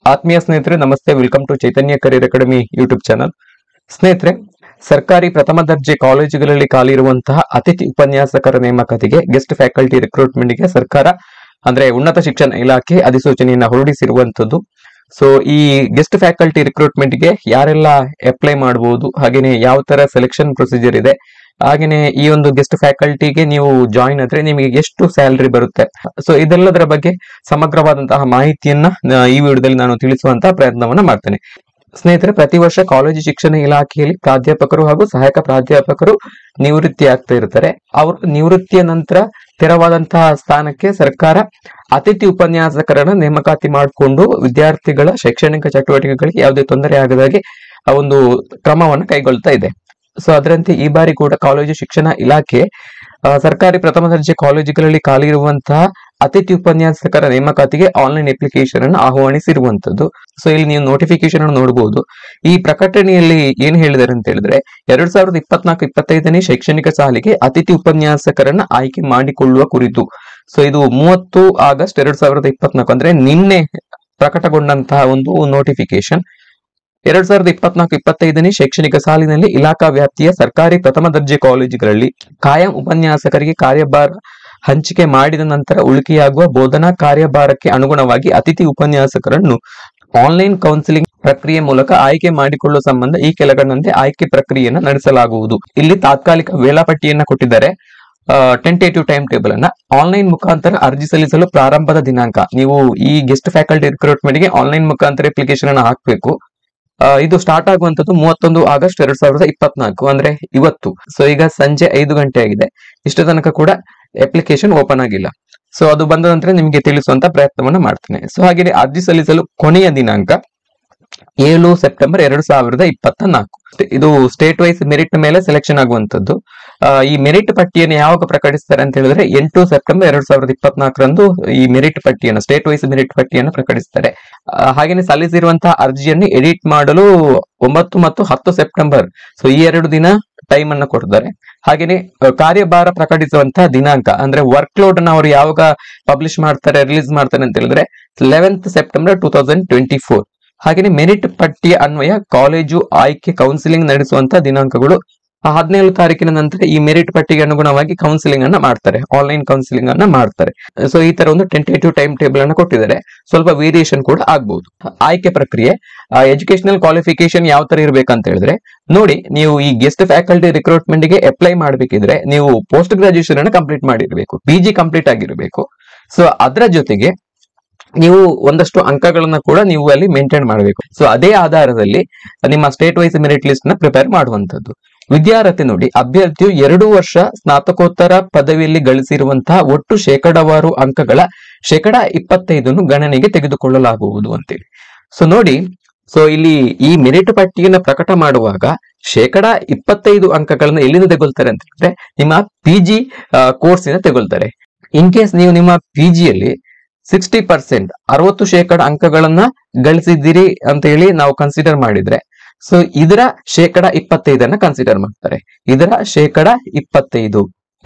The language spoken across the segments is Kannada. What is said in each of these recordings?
ಆತ್ಮೀಯ ಸ್ನೇಹಿತರೆ ನಮಸ್ತೆ. Welcome to Chaitanya career academy YouTube channel. ಸ್ನೇಹಿತರೆ, ಸರ್ಕಾರಿ ಪ್ರಥಮ ದರ್ಜೆ ಕಾಲೇಜುಗಳಲ್ಲಿ ಖಾಲಿ ಇರುವಂತಹ ಅತಿಥಿ ಉಪನ್ಯಾಸಕರ ನೇಮಕಾತಿಗೆ ಗೆಸ್ಟ್ ಫ್ಯಾಕಲ್ಟಿ ರಿಕ್ರೂಟ್ಮೆಂಟ್ಗೆ ಸರ್ಕಾರ ಅಂದ್ರೆ ಉನ್ನತ ಶಿಕ್ಷಣ ಇಲಾಖೆ ಅಧಿಸೂಚನೆಯನ್ನ ಹೊರಡಿಸಿರುವಂತದ್ದು. ಸೊ ಈ ಗೆಸ್ಟ್ ಫ್ಯಾಕಲ್ಟಿ ರಿಕ್ರೂಟ್ಮೆಂಟ್ಗೆ ಯಾರೆಲ್ಲ ಅಪ್ಲೈ ಮಾಡಬಹುದು, ಹಾಗೇನೆ ಯಾವ ತರ ಸೆಲೆಕ್ಷನ್ ಪ್ರೊಸೀಜರ್ ಇದೆ, ಹಾಗೇನೆ ಈ ಒಂದು ಗೆಸ್ಟ್ ಫ್ಯಾಕಲ್ಟಿಗೆ ನೀವು ಜಾಯಿನ್ ಆದ್ರೆ ನಿಮಗೆ ಎಷ್ಟು ಸ್ಯಾಲರಿ ಬರುತ್ತೆ, ಸೊ ಇದೆಲ್ಲದರ ಬಗ್ಗೆ ಸಮಗ್ರವಾದಂತಹ ಮಾಹಿತಿಯನ್ನ ಈ ವಿಡಿಯೋದಲ್ಲಿ ನಾನು ತಿಳಿಸುವಂತಹ ಪ್ರಯತ್ನವನ್ನ ಮಾಡ್ತೇನೆ. ಸ್ನೇಹಿತರೆ, ಪ್ರತಿ ವರ್ಷ ಕಾಲೇಜು ಶಿಕ್ಷಣ ಇಲಾಖೆಯಲ್ಲಿ ಪ್ರಾಧ್ಯಾಪಕರು ಹಾಗೂ ಸಹಾಯಕ ಪ್ರಾಧ್ಯಾಪಕರು ನಿವೃತ್ತಿ ಆಗ್ತಾ ಇರ್ತಾರೆ. ಅವರು ನಿವೃತ್ತಿಯ ನಂತರ ತೆರವಾದಂತಹ ಸ್ಥಾನಕ್ಕೆ ಸರ್ಕಾರ ಅತಿಥಿ ಉಪನ್ಯಾಸಕರನ್ನ ನೇಮಕಾತಿ ಮಾಡಿಕೊಂಡು ವಿದ್ಯಾರ್ಥಿಗಳ ಶೈಕ್ಷಣಿಕ ಚಟುವಟಿಕೆಗಳಿಗೆ ಯಾವುದೇ ತೊಂದರೆ ಆಗದಾಗೆ ಆ ಒಂದು ಕ್ರಮವನ್ನು ಕೈಗೊಳ್ತಾ ಇದೆ. ಸೊ ಅದರಂತೆ ಈ ಬಾರಿ ಕೂಡ ಕಾಲೇಜು ಶಿಕ್ಷಣ ಇಲಾಖೆ ಸರ್ಕಾರಿ ಪ್ರಥಮ ದರ್ಜೆ ಕಾಲೇಜುಗಳಲ್ಲಿ ಖಾಲಿ ಇರುವಂತಹ ಅತಿಥಿ ಉಪನ್ಯಾಸಕರ ನೇಮಕಾತಿಗೆ ಆನ್ಲೈನ್ ಅಪ್ಲಿಕೇಶನ್ ಅನ್ನು ಆಹ್ವಾನಿಸಿರುವಂತದ್ದು. ಸೊ ಇಲ್ಲಿ ನೀವು ನೋಟಿಫಿಕೇಶನ್ ಅನ್ನು ನೋಡಬಹುದು. ಈ ಪ್ರಕಟಣೆಯಲ್ಲಿ ಏನ್ ಹೇಳಿದ್ದಾರೆ ಅಂತ ಹೇಳಿದ್ರೆ, 2024-25ನೇ ಶೈಕ್ಷಣಿಕ ಸಾಲಿಗೆ ಅತಿಥಿ ಉಪನ್ಯಾಸಕರನ್ನ ಆಯ್ಕೆ ಮಾಡಿಕೊಳ್ಳುವ ಕುರಿತು. ಸೊ ಇದು 30 ಆಗಸ್ಟ್ 2024 ಅಂದ್ರೆ ನಿನ್ನೆ ಪ್ರಕಟಗೊಂಡಂತಹ ಒಂದು ನೋಟಿಫಿಕೇಶನ್. 2024-25ನೇ ಶೈಕ್ಷಣಿಕ ಸಾಲಿನಲ್ಲಿ ಇಲಾಖಾ ವ್ಯಾಪ್ತಿಯ ಸರ್ಕಾರಿ ಪ್ರಥಮ ದರ್ಜೆ ಕಾಲೇಜುಗಳಲ್ಲಿ ಕಾಯಂ ಉಪನ್ಯಾಸಕರಿಗೆ ಕಾರ್ಯಭಾರ ಹಂಚಿಕೆ ಮಾಡಿದ ನಂತರ ಉಳಿಕೆಯಾಗುವ ಬೋಧನಾ ಕಾರ್ಯಭಾರಕ್ಕೆ ಅನುಗುಣವಾಗಿ ಅತಿಥಿ ಉಪನ್ಯಾಸಕರನ್ನು ಆನ್ಲೈನ್ ಕೌನ್ಸಿಲಿಂಗ್ ಪ್ರಕ್ರಿಯೆ ಮೂಲಕ ಆಯ್ಕೆ ಮಾಡಿಕೊಳ್ಳುವ ಸಂಬಂಧ ಈ ಕೆಳಗಂಡಂತೆ ಆಯ್ಕೆ ಪ್ರಕ್ರಿಯೆಯನ್ನು ನಡೆಸಲಾಗುವುದು. ಇಲ್ಲಿ ತಾತ್ಕಾಲಿಕ ವೇಳಾಪಟ್ಟಿಯನ್ನ ಕೊಟ್ಟಿದ್ದಾರೆ. ಟೆಂಟೇಟಿವ್ ಟೈಮ್ ಟೇಬಲ್ ಅನ್ನ ಆನ್ಲೈನ್ ಮುಖಾಂತರ ಅರ್ಜಿ ಸಲ್ಲಿಸಲು ಪ್ರಾರಂಭದ ದಿನಾಂಕ. ನೀವು ಈ ಗೆಸ್ಟ್ ಫ್ಯಾಕಲ್ಟಿ ರಿಕ್ರೂಟ್ಮೆಂಟ್ ಗೆ ಆನ್ಲೈನ್ ಮುಖಾಂತರ ಅಪ್ಲಿಕೇಶನ್ ಅನ್ನು ಹಾಕಬೇಕು. ಇದು ಸ್ಟಾರ್ಟ್ ಆಗುವಂತದ್ದು 31 ಆಗಸ್ಟ್ 2024 ಅಂದ್ರೆ ಇವತ್ತು. ಸೊ ಈಗ ಸಂಜೆ 5 ಗಂಟೆ ಆಗಿದೆ. ಇಷ್ಟ ತನಕ ಕೂಡ ಅಪ್ಲಿಕೇಶನ್ ಓಪನ್ ಆಗಿಲ್ಲ. ಸೊ ಅದು ಬಂದ ನಂತರ ನಿಮಗೆ ತಿಳಿಸುವಂತ ಪ್ರಯತ್ನವನ್ನ ಮಾಡ್ತೇನೆ. ಸೊ ಹಾಗೆ ಅರ್ಜಿ ಸಲ್ಲಿಸಲು ಕೊನೆಯ ದಿನಾಂಕ 7 ಸೆಪ್ಟೆಂಬರ್ 2024. ಇದು ಸ್ಟೇಟ್ ವೈಸ್ ಮೆರಿಟ್ ಮೇಲೆ ಸೆಲೆಕ್ಷನ್ ಆಗುವಂತದ್ದು. ಈ ಮೆರಿಟ್ ಪಟ್ಟಿಯನ್ನು ಯಾವಾಗ ಪ್ರಕಟಿಸ್ತಾರೆ ಅಂತ ಹೇಳಿದ್ರೆ 8 ಸೆಪ್ಟೆಂಬರ್ 2024ರಂದು ಈ ಮೆರಿಟ್ ಪಟ್ಟಿಯನ್ನು ಸ್ಟೇಟ್ ವೈಸ್ ಮೆರಿಟ್ ಪಟ್ಟಿಯನ್ನು ಪ್ರಕಟಿಸ್ತಾರೆ. ಹಾಗೇನೆ ಸಲ್ಲಿಸಿರುವಂತಹ ಅರ್ಜಿಯನ್ನು ಎಡಿಟ್ ಮಾಡಲು 9 ಮತ್ತು 10 ಸೆಪ್ಟೆಂಬರ್, ಸೊ ಈ 2 ದಿನ ಟೈಮ್ ಅನ್ನ ಕೊಡ್ತಾರೆ. ಹಾಗೇನೆ ಕಾರ್ಯಭಾರ ಪ್ರಕಟಿಸುವಂತಹ ದಿನಾಂಕ ಅಂದ್ರೆ ವರ್ಕ್ ಲೋಡ್ ಅನ್ನ ಅವರು ಯಾವಾಗ ಪಬ್ಲಿಷ್ ಮಾಡ್ತಾರೆ, ರಿಲೀಸ್ ಮಾಡ್ತಾರೆ ಅಂತ ಹೇಳಿದ್ರೆ 11 ಸೆಪ್ಟೆಂಬರ್ 2024. ಹಾಗೇನೆ ಮೆರಿಟ್ ಪಟ್ಟಿಯ ಅನ್ವಯ ಕಾಲೇಜು ಆಯ್ಕೆ ಕೌನ್ಸಿಲಿಂಗ್ ನಡೆಸುವಂತಹ ದಿನಾಂಕಗಳು 17 ತಾರೀಕಿನ ನಂತರ ಈ ಮೆರಿಟ್ ಪಟ್ಟಿಗೆ ಅನುಗುಣವಾಗಿ ಕೌನ್ಸಿಲಿಂಗ್ ಅನ್ನ ಮಾಡ್ತಾರೆ, ಆನ್ಲೈನ್ ಕೌನ್ಸಿಲಿಂಗ್ ಅನ್ನ ಮಾಡ್ತಾರೆ. ಸೊ ಈ ತರ ಒಂದು ಟೆಂಟೇಟಿವ್ ಟೈಮ್ ಟೇಬಲ್ ಅನ್ನ ಕೊಟ್ಟಿದ್ದಾರೆ. ಸ್ವಲ್ಪ ವೇರಿಯೇಷನ್ ಕೂಡ ಆಗ್ಬಹುದು. ಆಯ್ಕೆ ಪ್ರಕ್ರಿಯೆ, ಎಜುಕೇಶನಲ್ ಕ್ವಾಲಿಫಿಕೇಶನ್ ಯಾವ ತರ ಇರ್ಬೇಕಂತ ಹೇಳಿದ್ರೆ ನೋಡಿ, ನೀವು ಈ ಗೆಸ್ಟ್ ಫ್ಯಾಕಲ್ಟಿ ರಿಕ್ರೂಟ್ಮೆಂಟ್ ಗೆ ಅಪ್ಲೈ ಮಾಡ್ಬೇಕಿದ್ರೆ ನೀವು ಪೋಸ್ಟ್ ಗ್ರಾಜುಯೇಷನ್ ಅನ್ನ ಕಂಪ್ಲೀಟ್ ಮಾಡಿರ್ಬೇಕು, PG ಕಂಪ್ಲೀಟ್ ಆಗಿರ್ಬೇಕು. ಸೊ ಅದರ ಜೊತೆಗೆ ನೀವು ಒಂದಷ್ಟು ಅಂಕಗಳನ್ನ ಕೂಡ ನೀವು ಅಲ್ಲಿ ಮೇಂಟೈನ್ ಮಾಡಬೇಕು. ಸೊ ಅದೇ ಆಧಾರದಲ್ಲಿ ನಿಮ್ಮ ಸ್ಟೇಟ್ ವೈಸ್ ಮೆರಿಟ್ ಲಿಸ್ಟ್ ನ ಪ್ರಿಪೇರ್ ಮಾಡುವಂತದ್ದು. ವಿದ್ಯಾರ್ಥಿ ನೋಡಿ, ಅಭ್ಯರ್ಥಿಯು 2 ವರ್ಷ ಸ್ನಾತಕೋತ್ತರ ಪದವಿಯಲ್ಲಿ ಗಳಿಸಿರುವಂತಹ ಒಟ್ಟು ಶೇಕಡಾವಾರು ಅಂಕಗಳ 25% ಗಣನೆಗೆ ತೆಗೆದುಕೊಳ್ಳಲಾಗುವುದು ಅಂತೇಳಿ. ಸೊ ನೋಡಿ, ಸೊ ಇಲ್ಲಿ ಈ ಮೆರಿಟ್ ಪಟ್ಟಿಯನ್ನು ಪ್ರಕಟ ಮಾಡುವಾಗ 25% ಅಂಕಗಳನ್ನ ಎಲ್ಲಿಂದ ತೆಗೊಳ್ತಾರೆ ಅಂತ ಹೇಳಿದ್ರೆ ನಿಮ್ಮ PG ಕೋರ್ಸಿನ ತೆಗೊಳ್ತಾರೆ. ಇನ್ ಕೇಸ್ ನೀವು ನಿಮ್ಮ PGಯಲ್ಲಿ 60% 60% ಅಂಕಗಳನ್ನ ಗಳಿಸಿದ್ದೀರಿ ಅಂತ ಹೇಳಿ ನಾವು ಕನ್ಸಿಡರ್ ಮಾಡಿದ್ರೆ, ಸೊ ಇದರ 25% ಕನ್ಸಿಡರ್ ಮಾಡ್ತಾರೆ. ಇದರ 25%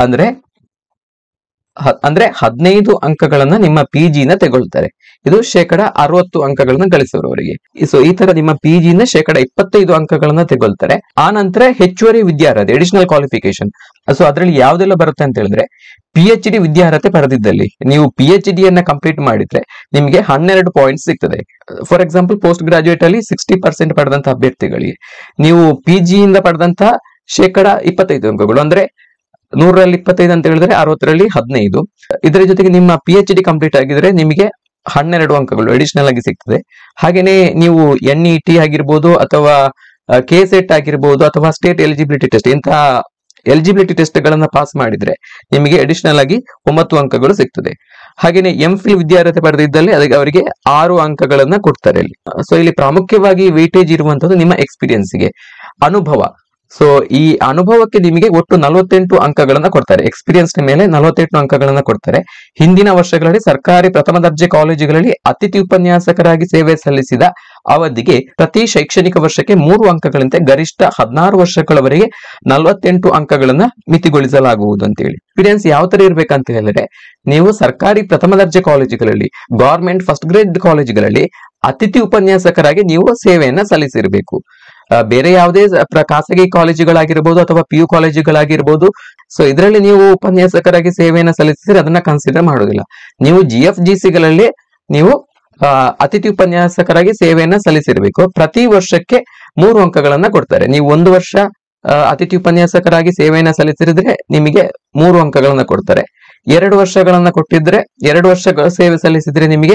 ಅಂದ್ರೆ 15 ಅಂಕಗಳನ್ನ ನಿಮ್ಮ PGನ ತೆಗೊಳ್ತಾರೆ. ಇದು 60 ಅಂಕಗಳನ್ನ ಗಳಿಸುವವರಿಗೆ. ಸೊ ಈ ತರ ನಿಮ್ಮ PGನ 25 ಅಂಕಗಳನ್ನ ತೆಗೊಳ್ತಾರೆ. ಆ ನಂತರ ಹೆಚ್ಚುವರಿ ವಿದ್ಯಾರ್ಹತೆ, ಅಡಿಷನಲ್ ಕ್ವಾಲಿಫಿಕೇಶನ್. ಸೊ ಅದರಲ್ಲಿ ಯಾವ್ದೆಲ್ಲ ಬರುತ್ತೆ ಅಂತ ಹೇಳಿದ್ರೆ, PhD ವಿದ್ಯಾರ್ಹತೆ ಪಡೆದಿದ್ದಲ್ಲಿ ನೀವು PhD ಅನ್ನ ಕಂಪ್ಲೀಟ್ ಮಾಡಿದ್ರೆ ನಿಮಗೆ 12 ಪಾಯಿಂಟ್ಸ್ ಸಿಗ್ತದೆ. ಫಾರ್ ಎಕ್ಸಾಂಪಲ್, ಪೋಸ್ಟ್ ಗ್ರಾಜುಯೇಟ್ ಅಲ್ಲಿ 60% ಪಡೆದಂತಹ ಅಭ್ಯರ್ಥಿಗಳಿಗೆ ನೀವು PG ಇಂದ ಪಡೆದಂತಹ 25% ಅಂಕಗಳು ಅಂದ್ರೆ 100ರಲ್ಲಿ 25 ಅಂತ ಹೇಳಿದ್ರೆ 60ರಲ್ಲಿ 15. ಇದರ ಜೊತೆಗೆ ನಿಮ್ಮ PhD ಕಂಪ್ಲೀಟ್ ಆಗಿದ್ರೆ ನಿಮಗೆ 12 ಅಂಕಗಳು ಅಡಿಷನಲ್ ಆಗಿ ಸಿಗ್ತದೆ. ಹಾಗೇನೆ ನೀವು NET ಆಗಿರ್ಬೋದು ಅಥವಾ KSET ಆಗಿರ್ಬೋದು ಅಥವಾ ಸ್ಟೇಟ್ ಎಲಿಜಿಬಿಲಿಟಿ ಟೆಸ್ಟ್, ಇಂತಹ ಎಲಿಜಿಬಿಲಿಟಿ ಟೆಸ್ಟ್ ಗಳನ್ನ ಪಾಸ್ ಮಾಡಿದ್ರೆ ನಿಮಗೆ ಅಡಿಷನಲ್ ಆಗಿ 9 ಅಂಕಗಳು ಸಿಗ್ತದೆ. ಹಾಗೇನೆ MPhil ವಿದ್ಯಾರ್ಹತೆ ಪಡೆದಿದ್ದಲ್ಲಿ ಅದಕ್ಕೆ ಅವರಿಗೆ 6 ಅಂಕಗಳನ್ನ ಕೊಡ್ತಾರೆ ಇಲ್ಲಿ. ಸೊ ಇಲ್ಲಿ ಪ್ರಾಮುಖ್ಯವಾಗಿ ವೇಟೇಜ್ ಇರುವಂತದ್ದು ನಿಮ್ಮ ಎಕ್ಸ್ಪೀರಿಯನ್ಸ್ಗೆ, ಅನುಭವ. ಸೊ ಈ ಅನುಭವಕ್ಕೆ ನಿಮಗೆ ಒಟ್ಟು 48 ಅಂಕಗಳನ್ನ ಕೊಡ್ತಾರೆ. ಎಕ್ಸ್ಪೀರಿಯನ್ಸ್ ಮೇಲೆ 48 ಅಂಕಗಳನ್ನ ಕೊಡ್ತಾರೆ. ಹಿಂದಿನ ವರ್ಷಗಳಲ್ಲಿ ಸರ್ಕಾರಿ ಪ್ರಥಮ ದರ್ಜೆ ಕಾಲೇಜುಗಳಲ್ಲಿ ಅತಿಥಿ ಉಪನ್ಯಾಸಕರಾಗಿ ಸೇವೆ ಸಲ್ಲಿಸಿದ ಅವಧಿಗೆ ಪ್ರತಿ ಶೈಕ್ಷಣಿಕ ವರ್ಷಕ್ಕೆ 3 ಅಂಕಗಳಂತೆ ಗರಿಷ್ಠ 16 ವರ್ಷಗಳವರೆಗೆ 48 ಅಂಕಗಳನ್ನ ಮಿತಿಗೊಳಿಸಲಾಗುವುದು ಅಂತ ಹೇಳಿ. ಎಕ್ಸ್ಪೀರಿಯನ್ಸ್ ಯಾವ ತರ ಇರ್ಬೇಕಂತ ಹೇಳಿದ್ರೆ, ನೀವು ಸರ್ಕಾರಿ ಪ್ರಥಮ ದರ್ಜೆ ಕಾಲೇಜುಗಳಲ್ಲಿ, ಗವರ್ಮೆಂಟ್ ಫಸ್ಟ್ ಗ್ರೇಡ್ ಕಾಲೇಜುಗಳಲ್ಲಿ ಅತಿಥಿ ಉಪನ್ಯಾಸಕರಾಗಿ ನೀವು ಸೇವೆಯನ್ನ ಸಲ್ಲಿಸಿರ್ಬೇಕು. ಬೇರೆ ಯಾವುದೇ ಖಾಸಗಿ ಕಾಲೇಜುಗಳಾಗಿರ್ಬೋದು ಅಥವಾ PU ಕಾಲೇಜುಗಳಾಗಿರ್ಬೋದು, ಸೊ ಇದರಲ್ಲಿ ನೀವು ಉಪನ್ಯಾಸಕರಾಗಿ ಸೇವೆಯನ್ನ ಸಲ್ಲಿಸಿದ್ರೆ ಅದನ್ನ ಕನ್ಸಿಡರ್ ಮಾಡೋದಿಲ್ಲ. ನೀವು GFGCಗಳಲ್ಲಿ ನೀವು ಅತಿಥಿ ಉಪನ್ಯಾಸಕರಾಗಿ ಸೇವೆಯನ್ನ ಸಲ್ಲಿಸಿರ್ಬೇಕು. ಪ್ರತಿ ವರ್ಷಕ್ಕೆ 3 ಅಂಕಗಳನ್ನ ಕೊಡ್ತಾರೆ. ನೀವು 1 ವರ್ಷ ಅತಿಥಿ ಉಪನ್ಯಾಸಕರಾಗಿ ಸೇವೆಯನ್ನ ಸಲ್ಲಿಸಿದ್ರೆ ನಿಮಗೆ 3 ಅಂಕಗಳನ್ನ ಕೊಡ್ತಾರೆ. 2 ವರ್ಷಗಳನ್ನ ಕೊಟ್ಟಿದ್ರೆ 2 ವರ್ಷಗಳ ಸೇವೆ ಸಲ್ಲಿಸಿದ್ರೆ ನಿಮಗೆ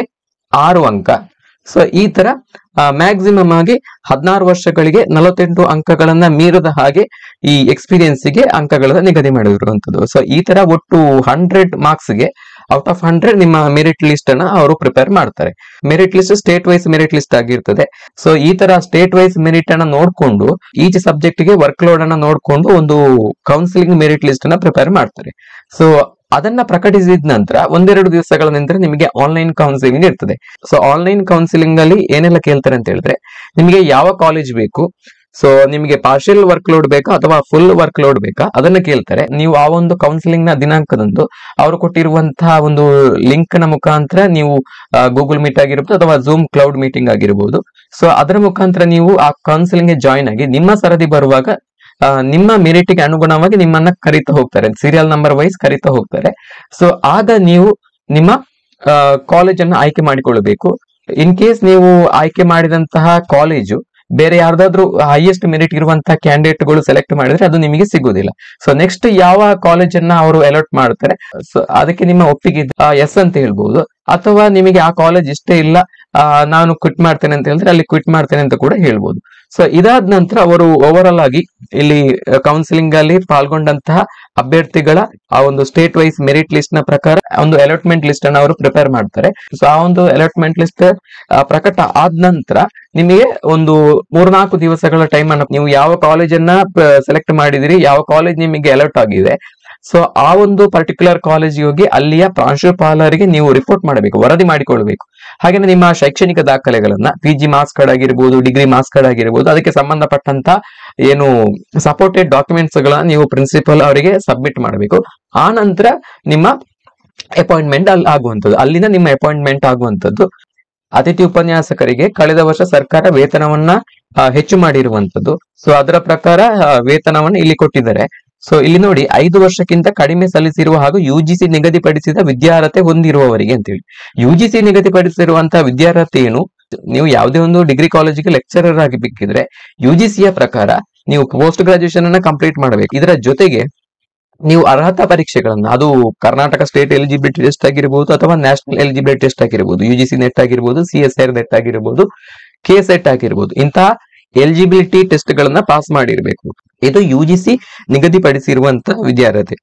6 ಅಂಕ. ಸೊ ಈ ತರ ಮ್ಯಾಕ್ಸಿಮಮ್ ಆಗಿ 16 ವರ್ಷಗಳಿಗೆ 48 ಅಂಕಗಳನ್ನ ಮೀರದ ಹಾಗೆ ಈ ಎಕ್ಸ್ಪೀರಿಯನ್ಸ್ಗೆ ಅಂಕಗಳನ್ನ ನಿಗದಿ ಮಾಡಿರುವಂತದ್ದು. ಸೊ ಈ ತರ ಒಟ್ಟು 100 ಮಾರ್ಕ್ಸ್ಗೆ ಔಟ್ ಆಫ್ 100 ನಿಮ್ಮ ಮೆರಿಟ್ ಲಿಸ್ಟ್ ಅನ್ನ ಅವರು ಪ್ರಿಪೇರ್ ಮಾಡ್ತಾರೆ. Merit list state wise merit list ಆಗಿರ್ತದೆ. ಸೊ ಈ ತರ ಸ್ಟೇಟ್ ವೈಸ್ ಮೆರಿಟ್ ಅನ್ನ ನೋಡ್ಕೊಂಡು ಈಚ್ ಸಬ್ಜೆಕ್ಟ್ ಗೆ ವರ್ಕ್ ಲೋಡ್ ಅನ್ನ ನೋಡ್ಕೊಂಡು ಒಂದು ಕೌನ್ಸಿಲಿಂಗ್ ಮೆರಿಟ್ ಲಿಸ್ಟ್ ಅನ್ನ ಪ್ರಿಪೇರ್ ಮಾಡ್ತಾರೆ. ಸೊ ಅದನ್ನ ಪ್ರಕಟಿಸಿದ ನಂತರ 1-2 ದಿವಸಗಳ ನಂತರ ನಿಮಗೆ ಆನ್ಲೈನ್ ಕೌನ್ಸಿಲಿಂಗ್ ಇರ್ತದೆ. ಸೊ ಆನ್ಲೈನ್ ಕೌನ್ಸಿಲಿಂಗ್ ಅಲ್ಲಿ ಏನೆಲ್ಲ ಕೇಳ್ತಾರೆ ಅಂತ ಹೇಳಿದ್ರೆ, ನಿಮಗೆ ಯಾವ ಕಾಲೇಜ್ ಬೇಕು, ಸೊ ನಿಮಗೆ ಪಾರ್ಷಿಯಲ್ ವರ್ಕ್ ಲೋಡ್ ಬೇಕಾ ಅಥವಾ ಫುಲ್ ವರ್ಕ್ ಲೋಡ್ ಬೇಕಾ ಅದನ್ನ ಕೇಳ್ತಾರೆ. ನೀವು ಆ ಒಂದು ಕೌನ್ಸಿಲಿಂಗ್ ನ ದಿನಾಂಕದಂದು ಅವರು ಕೊಟ್ಟಿರುವಂತಹ ಒಂದು ಲಿಂಕ್ ನ ಮುಖಾಂತರ ನೀವು ಗೂಗಲ್ ಮೀಟ್ ಆಗಿರ್ಬೋದು ಅಥವಾ ಝೂಮ್ ಕ್ಲೌಡ್ ಮೀಟಿಂಗ್ ಆಗಿರ್ಬೋದು, ಸೊ ಅದರ ಮುಖಾಂತರ ನೀವು ಆ ಕೌನ್ಸಿಲಿಂಗ್ ಗೆ ಜಾಯಿನ್ ಆಗಿ ನಿಮ್ಮ ಸರದಿ ಬರುವಾಗ ನಿಮ್ಮ ಮೆರಿಟ್ಗೆ ಅನುಗುಣವಾಗಿ ನಿಮ್ಮನ್ನ ಕರೀತಾ ಹೋಗ್ತಾರೆ, ಸೀರಿಯಲ್ ನಂಬರ್ ವೈಸ್ ಕರೀತಾ ಹೋಗ್ತಾರೆ. ಸೊ ಆಗ ನೀವು ನಿಮ್ಮ ಕಾಲೇಜನ್ನು ಆಯ್ಕೆ ಮಾಡಿಕೊಳ್ಳಬೇಕು. ಇನ್ ಕೇಸ್ ನೀವು ಆಯ್ಕೆ ಮಾಡಿದಂತಹ ಕಾಲೇಜು ಬೇರೆ ಯಾರ್ದಾದ್ರೂ ಹೈಯೆಸ್ಟ್ ಮೆರಿಟ್ ಇರುವಂತಹ ಕ್ಯಾಂಡಿಡೇಟ್ಗಳು ಸೆಲೆಕ್ಟ್ ಮಾಡಿದ್ರೆ ಅದು ನಿಮಗೆ ಸಿಗುವುದಿಲ್ಲ. ಸೊ ನೆಕ್ಸ್ಟ್ ಯಾವ ಕಾಲೇಜನ್ನ ಅವರು ಅಲಾಟ್ ಮಾಡ್ತಾರೆ, ಸೊ ಅದಕ್ಕೆ ನಿಮ್ಮ ಒಪ್ಪಿಗೆ ಎಸ್ ಅಂತ ಹೇಳ್ಬಹುದು. ಅಥವಾ ನಿಮಗೆ ಆ ಕಾಲೇಜ್ ಇಷ್ಟೇ ಇಲ್ಲ, ನಾನು ಕ್ವಿಟ್ ಮಾಡ್ತೇನೆ ಅಂತ ಹೇಳಿದ್ರೆ ಅಲ್ಲಿ ಕ್ವಿಟ್ ಮಾಡ್ತೇನೆ ಅಂತ ಕೂಡ ಹೇಳ್ಬೋದು. ಸೊ ಇದಾದ ನಂತರ ಅವರು ಓವರ್ ಆಲ್ ಆಗಿ ಇಲ್ಲಿ ಕೌನ್ಸಿಲಿಂಗ್ ಅಲ್ಲಿ ಪಾಲ್ಗೊಂಡಂತಹ ಅಭ್ಯರ್ಥಿಗಳ ಆ ಒಂದು ಸ್ಟೇಟ್ ವೈಸ್ ಮೆರಿಟ್ ಲಿಸ್ಟ್ ನ ಪ್ರಕಾರ ಒಂದು ಅಲಾಟ್ಮೆಂಟ್ ಲಿಸ್ಟ್ ಅನ್ನು ಅವರು ಪ್ರಿಪೇರ್ ಮಾಡ್ತಾರೆ. ಸೊ ಆ ಒಂದು ಅಲಾಟ್ಮೆಂಟ್ ಲಿಸ್ಟ್ ಪ್ರಕಟ ಆದ ನಂತರ ನಿಮಗೆ ಒಂದು 3-4 ದಿವಸಗಳ ಟೈಮ್ ಅನ್ನು, ನೀವು ಯಾವ ಕಾಲೇಜನ್ನ ಸೆಲೆಕ್ಟ್ ಮಾಡಿದಿರಿ, ಯಾವ ಕಾಲೇಜ್ ನಿಮಗೆ ಅಲಾಟ್ ಆಗಿದೆ, ಸೊ ಆ ಒಂದು ಪರ್ಟಿಕ್ಯುಲರ್ ಕಾಲೇಜಿಗೆ ಹೋಗಿ ಅಲ್ಲಿಯ ಪ್ರಾಂಶುಪಾಲರಿಗೆ ನೀವು ರಿಪೋರ್ಟ್ ಮಾಡಬೇಕು, ವರದಿ ಮಾಡಿಕೊಳ್ಬೇಕು. ಹಾಗೇನೆ ನಿಮ್ಮ ಶೈಕ್ಷಣಿಕ ದಾಖಲೆಗಳನ್ನ PG ಮಾರ್ಕ್ಸ್ ಕಾರ್ಡ್ ಆಗಿರ್ಬೋದು, ಡಿಗ್ರಿ ಮಾರ್ಕ್ಸ್ ಕಾರ್ಡ್ ಆಗಿರ್ಬೋದು, ಅದಕ್ಕೆ ಸಂಬಂಧಪಟ್ಟಂತ ಏನು ಸಪೋರ್ಟೆಡ್ ಡಾಕ್ಯುಮೆಂಟ್ಸ್ ಗಳನ್ನ ನೀವು ಪ್ರಿನ್ಸಿಪಲ್ ಅವರಿಗೆ ಸಬ್ಮಿಟ್ ಮಾಡಬೇಕು. ಆ ನಂತರ ನಿಮ್ಮ ಅಪಾಯಿಂಟ್ಮೆಂಟ್ ಅಲ್ಲಿ ಆಗುವಂಥದ್ದು, ಅಲ್ಲಿಂದ ನಿಮ್ಮ ಅಪಾಯಿಂಟ್ಮೆಂಟ್ ಆಗುವಂಥದ್ದು. ಅತಿಥಿ ಉಪನ್ಯಾಸಕರಿಗೆ ಕಳೆದ ವರ್ಷ ಸರ್ಕಾರ ವೇತನವನ್ನ ಹೆಚ್ಚು ಮಾಡಿರುವಂತದ್ದು. ಸೊ ಅದರ ಪ್ರಕಾರ ವೇತನವನ್ನು ಇಲ್ಲಿ ಕೊಟ್ಟಿದ್ದಾರೆ. ಸೊ ಇಲ್ಲಿ ನೋಡಿ, 5 ವರ್ಷಕ್ಕಿಂತ ಕಡಿಮೆ ಸಲ್ಲಿಸಿರುವ ಹಾಗೂ UGC ನಿಗದಿಪಡಿಸಿದ ವಿದ್ಯಾರ್ಹತೆ ಹೊಂದಿರುವವರಿಗೆ ಅಂತೇಳಿ. UGC ನಿಗದಿಪಡಿಸಿರುವಂತಹ ವಿದ್ಯಾರ್ಹತೆ ಏನು, ನೀವು ಯಾವುದೇ ಒಂದು ಡಿಗ್ರಿ ಕಾಲೇಜಿಗೆ ಲೆಕ್ಚರರ್ ಆಗಿ ಬೇಕಿದ್ರೆ UGCಯ ಪ್ರಕಾರ ನೀವು ಪೋಸ್ಟ್ ಗ್ರಾಜುಯೇಷನ್ ಅನ್ನ ಕಂಪ್ಲೀಟ್ ಮಾಡಬೇಕು. ಇದರ ಜೊತೆಗೆ ನೀವು ಅರ್ಹತಾ ಪರೀಕ್ಷೆಗಳನ್ನ, ಅದು ಕರ್ನಾಟಕ ಸ್ಟೇಟ್ ಎಲಿಜಿಬಿಲಿಟಿ ಟೆಸ್ಟ್ ಆಗಿರ್ಬೋದು ಅಥವಾ ನ್ಯಾಷನಲ್ ಎಲಿಜಿಬಿಲಿಟಿ ಟೆಸ್ಟ್ ಆಗಿರ್ಬೋದು, UGC ನೆಟ್ ಆಗಿರ್ಬೋದು, CSIR ನೆಟ್ ಆಗಿರ್ಬೋದು, KSET ಆಗಿರ್ಬೋದು, ಇಂತಹ ಎಲಿಜಿಬಿಲಿಟಿ ಟೆಸ್ಟ್ ಗಳನ್ನ ಪಾಸ್ ಮಾಡಿರ್ಬೇಕು. ಇದು UGC ನಿಗದಿಪಡಿಸಿರುವಂತ ವಿದ್ಯಾರ್ಹತೆ.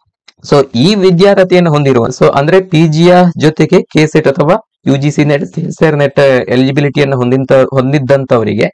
ಸೊ ಈ ವಿದ್ಯಾರ್ಹತೆಯನ್ನು ಹೊಂದಿರುವ, ಸೊ ಅಂದ್ರೆ PGಯ ಜೊತೆಗೆ KSET ಅಥವಾ UGC ನೆಟ್, CSIR ನೆಟ್ ಎಲಿಜಿಬಿಲಿಟಿಯನ್ನು ಹೊಂದಿದ್ದಂತವರಿಗೆ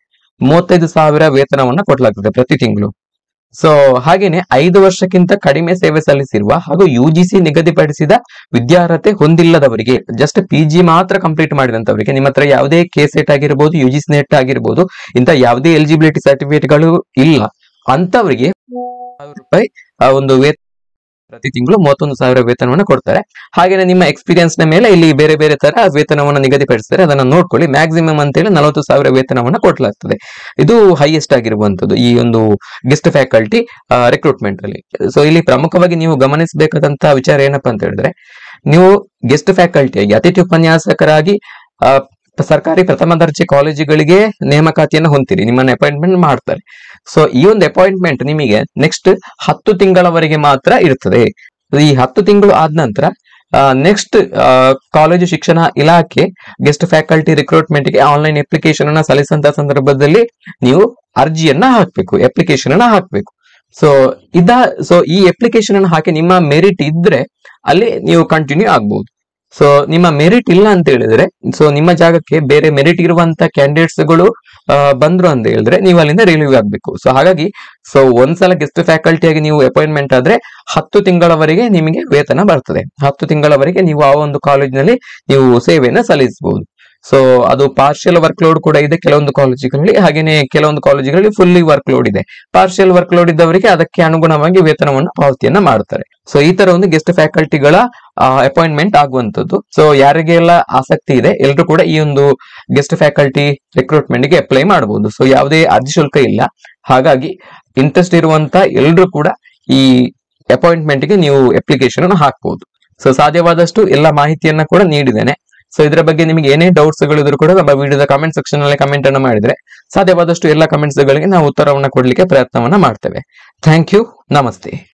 35,000 ವೇತನವನ್ನ ಕೊಡಲಾಗ್ತದೆ ಪ್ರತಿ ತಿಂಗಳು. ಸೊ ಹಾಗೇನೆ 5 ವರ್ಷಕ್ಕಿಂತ ಕಡಿಮೆ ಸೇವೆ ಸಲ್ಲಿಸಿರುವ ಹಾಗೂ UGC ನಿಗದಿಪಡಿಸಿದ ವಿದ್ಯಾರ್ಹತೆ ಹೊಂದಿಲ್ಲದವರಿಗೆ, ಜಸ್ಟ್ PG ಮಾತ್ರ ಕಂಪ್ಲೀಟ್ ಮಾಡಿದಂತವರಿಗೆ, ನಿಮ್ಮ ಹತ್ರ ಯಾವುದೇ KSET ಆಗಿರ್ಬೋದು, UGC ನೆಟ್ ಆಗಿರ್ಬೋದು, ಇಂತ ಯಾವುದೇ ಎಲಿಜಿಬಿಲಿಟಿ ಸರ್ಟಿಫಿಕೇಟ್ಗಳು ಇಲ್ಲ ಅಂತವರಿಗೆ ₹1,000 ಒಂದು ವೇತನ ಪ್ರತಿ ತಿಂಗಳು 31,000 ವೇತನವನ್ನ ಕೊಡ್ತಾರೆ. ಹಾಗೇನೆ ನಿಮ್ಮ ಎಕ್ಸ್ಪೀರಿಯನ್ಸ್ ನ ಮೇಲೆ ಇಲ್ಲಿ ಬೇರೆ ಬೇರೆ ತರ ವೇತನವನ್ನ ನಿಗದಿಪಡಿಸ್ತಾರೆ, ಅದನ್ನ ನೋಡ್ಕೊಳ್ಳಿ. ಮ್ಯಾಕ್ಸಿಮಮ್ ಅಂತೇಳಿ 40,000 ವೇತನವನ್ನ ಕೊಡಲಾಗ್ತದೆ. ಇದು ಹೈಯೆಸ್ಟ್ ಆಗಿರುವಂತದ್ದು ಈ ಒಂದು ಗೆಸ್ಟ್ ಫ್ಯಾಕಲ್ಟಿ ರಿಕ್ರೂಟ್ಮೆಂಟ್ ಅಲ್ಲಿ. ಸೊ ಇಲ್ಲಿ ಪ್ರಮುಖವಾಗಿ ನೀವು ಗಮನಿಸಬೇಕಾದಂತಹ ವಿಚಾರ ಏನಪ್ಪಾ ಅಂತ ಹೇಳಿದ್ರೆ, ನೀವು ಗೆಸ್ಟ್ ಫ್ಯಾಕಲ್ಟಿಯಾಗಿ ಅತಿಥಿ ಉಪನ್ಯಾಸಕರಾಗಿ ಸರ್ಕಾರಿ ಪ್ರಥಮ ದರ್ಜೆ ಕಾಲೇಜುಗಳಿಗೆ ನೇಮಕಾತಿಯನ್ನು ಹೊಂದಿರಿ, ನಿಮ್ಮನ್ನ ಅಪಾಯಿಂಟ್ಮೆಂಟ್ ಮಾಡ್ತಾರೆ. ಸೊ ಈ ಒಂದು ಅಪಾಯಿಂಟ್ಮೆಂಟ್ ನಿಮಗೆ ನೆಕ್ಸ್ಟ್ 10 ತಿಂಗಳವರೆಗೆ ಮಾತ್ರ ಇರ್ತದೆ. ಈ 10 ತಿಂಗಳು ಆದ ನಂತರ ನೆಕ್ಸ್ಟ್ ಕಾಲೇಜು ಶಿಕ್ಷಣ ಇಲಾಖೆ ಗೆಸ್ಟ್ ಫ್ಯಾಕಲ್ಟಿ ರಿಕ್ರೂಟ್ಮೆಂಟ್ ಗೆ ಆನ್ಲೈನ್ ಅಪ್ಲಿಕೇಶನ್ ಅನ್ನ ಸಲ್ಲಿಸಂತ ಸಂದರ್ಭದಲ್ಲಿ ನೀವು ಅರ್ಜಿಯನ್ನ ಹಾಕ್ಬೇಕು, ಅಪ್ಲಿಕೇಶನ್ ಅನ್ನ ಹಾಕ್ಬೇಕು. ಸೊ ಈ ಅಪ್ಲಿಕೇಶನ್ ಅನ್ನು ಹಾಕಿ ನಿಮ್ಮ ಮೆರಿಟ್ ಇದ್ರೆ ಅಲ್ಲಿ ನೀವು ಕಂಟಿನ್ಯೂ ಆಗ್ಬಹುದು. ಸೊ ನಿಮ್ಮ ಮೆರಿಟ್ ಇಲ್ಲ ಅಂತ ಹೇಳಿದ್ರೆ, ಸೊ ನಿಮ್ಮ ಜಾಗಕ್ಕೆ ಬೇರೆ ಮೆರಿಟ್ ಇರುವಂತ ಕ್ಯಾಂಡಿಡೇಟ್ಸ್ ಗಳು ಬಂದ್ರು ಅಂತ ಹೇಳಿದ್ರೆ ನೀವು ಅಲ್ಲಿಂದ ರಿಲೀವ್ ಆಗ್ಬೇಕು. ಸೊ ಹಾಗಾಗಿ ಒಂದ್ಸಲ ಗೆಸ್ಟ್ ಫ್ಯಾಕಲ್ಟಿಯಾಗಿ ನೀವು ಅಪಾಯಿಂಟ್ಮೆಂಟ್ ಆದ್ರೆ 10 ತಿಂಗಳವರೆಗೆ ನಿಮಗೆ ವೇತನ ಬರ್ತದೆ. 10 ತಿಂಗಳವರೆಗೆ ನೀವು ಆ ಒಂದು ಕಾಲೇಜಿನಲ್ಲಿ ನೀವು ಸೇವೆಯನ್ನ ಸಲ್ಲಿಸಬಹುದು. ಸೊ ಅದು ಪಾರ್ಷಿಯಲ್ ವರ್ಕ್ ಲೋಡ್ ಕೂಡ ಇದೆ ಕೆಲವೊಂದು ಕಾಲೇಜುಗಳಲ್ಲಿ, ಹಾಗೇನೆ ಕೆಲವೊಂದು ಕಾಲೇಜುಗಳಲ್ಲಿ ಫುಲ್ಲಿ ವರ್ಕ್ ಲೋಡ್ ಇದೆ. ಪಾರ್ಷಿಯಲ್ ವರ್ಕ್ ಲೋಡ್ ಇದ್ದವರಿಗೆ ಅದಕ್ಕೆ ಅನುಗುಣವಾಗಿ ವೇತನವನ್ನು ಪಾವತಿಯನ್ನ ಮಾಡ್ತಾರೆ. ಸೊ ಈ ತರ ಒಂದು ಗೆಸ್ಟ್ ಫ್ಯಾಕಲ್ಟಿಗಳ ಅಪಾಯಿಂಟ್ಮೆಂಟ್ ಆಗುವಂತದ್ದು. ಸೊ ಯಾರಿಗೆಲ್ಲ ಆಸಕ್ತಿ ಇದೆ ಎಲ್ಲರೂ ಕೂಡ ಈ ಒಂದು ಗೆಸ್ಟ್ ಫ್ಯಾಕಲ್ಟಿ ರಿಕ್ರೂಟ್ಮೆಂಟ್ ಗೆ ಅಪ್ಲೈ ಮಾಡಬಹುದು. ಸೊ ಯಾವುದೇ ಅರ್ಜಿ ಶುಲ್ಕ ಇಲ್ಲ. ಹಾಗಾಗಿ ಇಂಟ್ರೆಸ್ಟ್ ಇರುವಂತ ಎಲ್ಲರೂ ಕೂಡ ಈ ಅಪಾಯಿಂಟ್ಮೆಂಟ್ ಗೆ ನೀವು ಅಪ್ಲಿಕೇಶನ್ ಅನ್ನು ಹಾಕಬಹುದು. ಸೊ ಸಾಧ್ಯವಾದಷ್ಟು ಎಲ್ಲ ಮಾಹಿತಿಯನ್ನ ಕೂಡ ನೀಡಿದ್ದೇನೆ. ಸೊ ಇದರ ಬಗ್ಗೆ ನಿಮಗೆ ಏನೇ ಡೌಟ್ಸ್ ಗಳಿದ್ರು ಕೂಡ ನಮ್ಮ ವಿಡಿಯೋದ ಕಮೆಂಟ್ ಸೆಕ್ಷನ್ ನಲ್ಲಿ ಕಮೆಂಟ್ ಅನ್ನು ಮಾಡಿದ್ರೆ ಸಾಧ್ಯವಾದಷ್ಟು ಎಲ್ಲ ಕಮೆಂಟ್ಸ್ ಗಳಿಗೆ ನಾವು ಉತ್ತರವನ್ನ ಕೊಡ್ಲಿಕ್ಕೆ ಪ್ರಯತ್ನವನ್ನ ಮಾಡ್ತೇವೆ. Thank you. ನಮಸ್ತೆ.